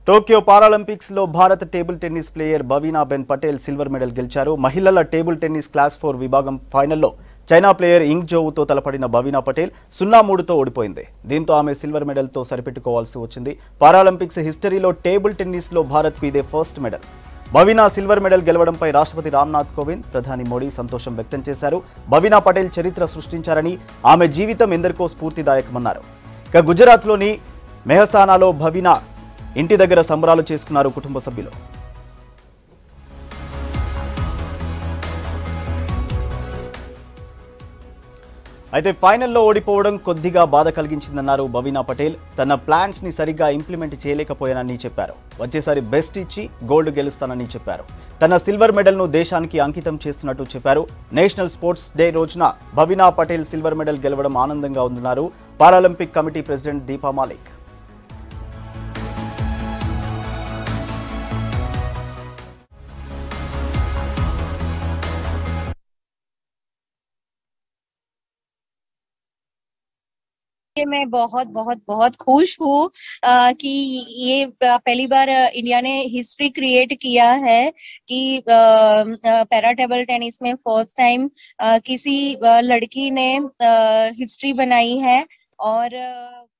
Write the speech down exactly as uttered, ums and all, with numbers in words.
Tokyo Paralympics లో భారత table tennis player Bhavina Ben Patel silver medal గెలిచారు. మహిళల టేబుల్ టెన్నిస్ క్లాస్ ఫోర్ విభాగం ఫైనల్లో చైనా ప్లేయర్ ఇంగ్ జోవుతో తలపడిన బవీనా పటేల్ సున్నా మూడుతో ఓడిపోయింది. దీంతో ఆమె సిల్వర్ మెడల్తో సరిపెట్టుకోవాల్సి వచ్చింది. పారాలింపిక్స్ హిస్టరీలో టేబుల్ టెన్నిస్ లో భారత్కు ఇదే first medal. Bhavina silver medal గెలవడంపై రాష్ట్రపతి రామ్నాథ్ కోవింద్, ప్రధాని మోడీ సంతోషం వ్యక్తం చేశారు. బవీనా పటేల్ చరిత్ర సృష్టించారని, ఆమె జీవితం ఎందరికో స్ఫూర్తిదాయకమన్నారు. ఇక గుజరాత్లోని మెహసానాలో బవీనా ఇంటి దగ్గర సంబరాలు చేసుకున్నారు కుటుంబ సభ్యులు. అయితే ఫైనల్లో ఓడిపోవడం కొద్దిగా బాధ కలిగించిందన్నారు బవీనా పటేల్. తన ప్లాన్స్ ని సరిగ్గా ఇంప్లిమెంట్ చేయలేకపోయానని చెప్పారు. వచ్చేసారి బెస్ట్ ఇచ్చి గోల్డ్ గెలుస్తానని చెప్పారు. తన సిల్వర్ మెడల్ ను దేశానికి అంకితం చేస్తున్నట్టు చెప్పారు. నేషనల్ స్పోర్ట్స్ డే రోజున బవీనా పటేల్ సిల్వర్ మెడల్ గెలవడం ఆనందంగా ఉందన్నారు Paralympic committee president Deepa Malik. मैं बहुत बहुत बहुत खुश हूँ कि ये पहली बार इंडिया ने हिस्ट्री क्रिएट किया है कि पैरा टेबल टेनिस में फर्स्ट टाइम किसी लड़की ने हिस्ट्री बनाई है और